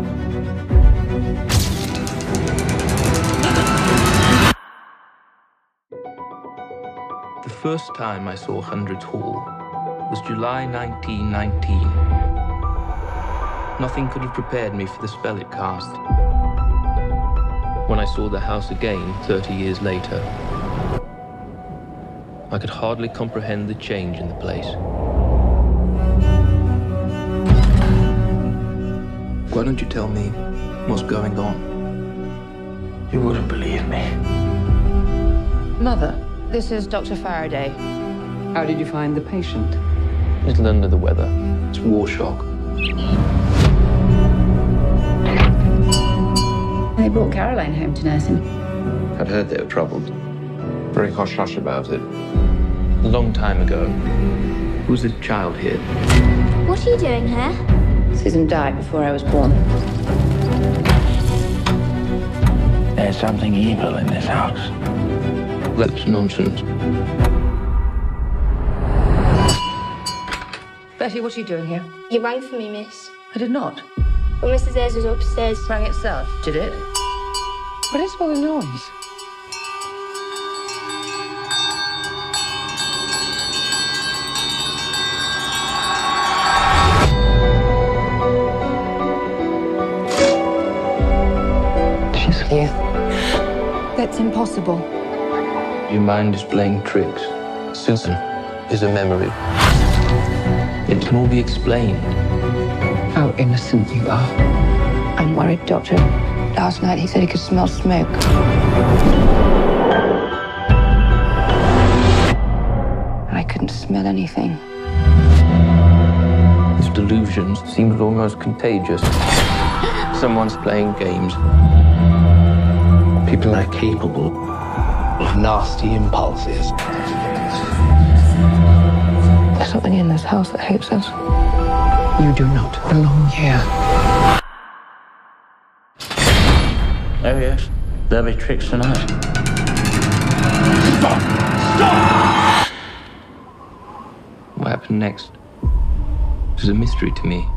The first time I saw Hundreds Hall was July 1919. Nothing could have prepared me for the spell it cast. When I saw the house again 30 years later, I could hardly comprehend the change in the place. Why don't you tell me what's going on? You wouldn't believe me. Mother, this is Dr. Faraday. How did you find the patient? A little under the weather. It's war shock. They brought Caroline home to nurse him. I'd heard they were troubled. Very hush-hush about it. A long time ago, there was a child here. What are you doing here? Susan died before I was born. There's something evil in this house. That's nonsense. Betty, what are you doing here? You rang for me, miss. I did not. But Mrs. Ayres was upstairs. Rang itself, did it? What is all the noise? She's here. That's impossible. Your mind is playing tricks. Susan is a memory. It can all be explained. How innocent you are. I'm worried, Doctor. Last night he said he could smell smoke. I couldn't smell anything. His delusions seemed almost contagious. Someone's playing games. People are capable of nasty impulses. There's something in this house that hates us. You do not belong here. Oh, yes. There'll be tricks tonight. What happened next was a mystery to me.